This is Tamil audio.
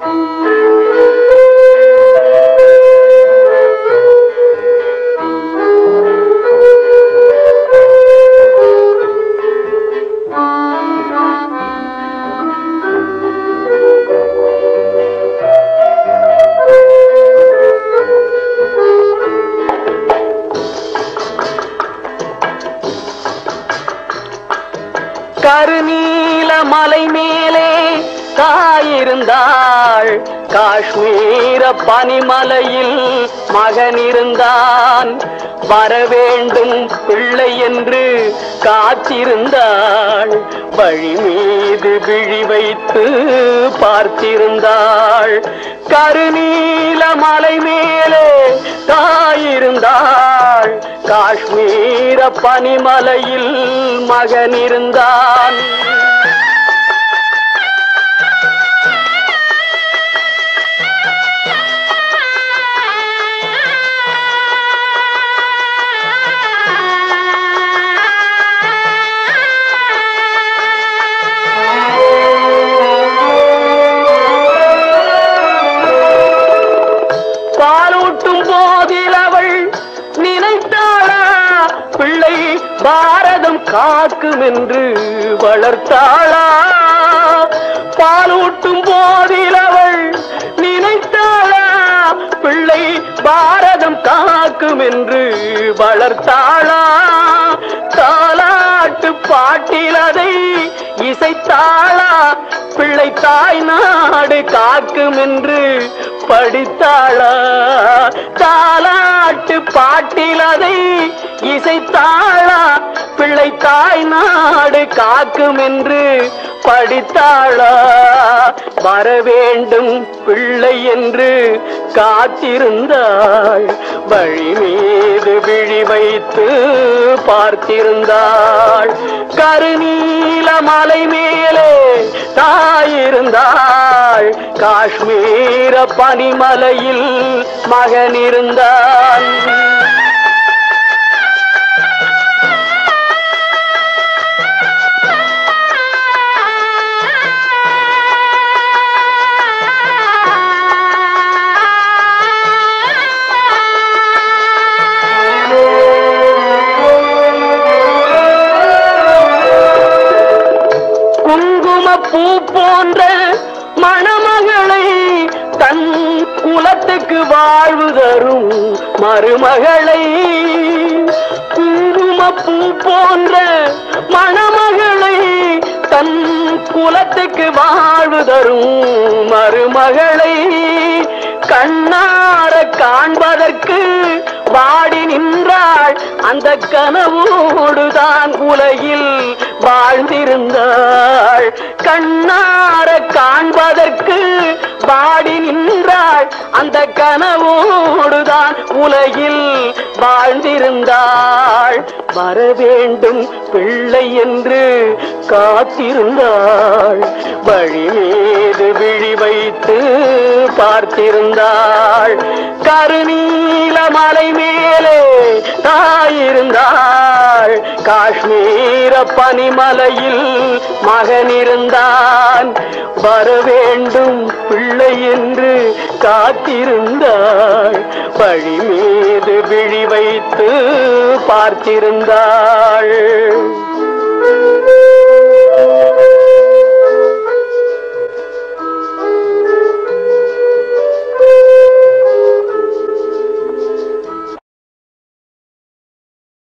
கருநீல மலை மேலே தாயிருந்தாள், காஷ்மீர பனிமலையில் மகன் இருந்தான். வரவேண்டும் பிள்ளை என்று காத்திருந்தாள், வழி மீது விழி வைத்து பார்த்திருந்தாள். கருநீல மலை மேலே தாயிருந்தாள், காஷ்மீர பனிமலையில் மகன் இருந்தான். பாலூட்டும் போதில் அவள் நினைத்தாளா, பிள்ளை பாரதம் காக்கும் என்று வளர்த்தாளா? பாலூட்டும் போதில் அவள் நினைத்தாளா, பிள்ளை பாரதம் காக்கும் என்று வளர்த்தாளா? தாலாட்டு பாட்டில் அதை இசைத்தாளா, பிள்ளை தாய் நாடு காக்கும் என்று படித்தாளா? தாலாட்டு பாட்டில் அதை இசைத்தாளா, பிள்ளை தாய் நாடு காக்கும் என்று படித்தாளா? வரவேண்டும் பிள்ளை என்று காத்திருந்தாள், வழி மீது விழி வைத்து பார்த்திருந்தாள். கருநீல மலை மேலே தாயிருந்தாள், காஷ்மீர பனிமலையில் மகன் இருந்தான். பூ போன்ற மணமகளை தன் குலத்துக்கு வாழ்வு தரும் மருமகளை, குங்குமப்பூ போன்ற மணமகளை தன் குலத்துக்கு வாழ்வு தரும் மருமகளை, கண்ணார காண்பதற்கு வாடி நின்றாள், அந்த கனவோடுதான் உலகில் வாழ்ந்திருந்தாள். கண்ணார காண்பதற்கு வாடி நின்றாள், அந்த கனவோடுதான் உலகில் வாழ்ந்திருந்தாள். வரவேண்டும் பிள்ளை என்று காத்திருந்தாள், வழி மீது விழி வைத்து பார்த்திருந்தாள். கருநீல மலை மேலே தாயிருந்தாள், காஷ்மீர பனிமலையில் மகன் இருந்தான். வரவேண்டும் பிள்ளை என்று காத்திருந்தாள், வழி மீது விழி வைத்து பார்த்திருந்தாள்.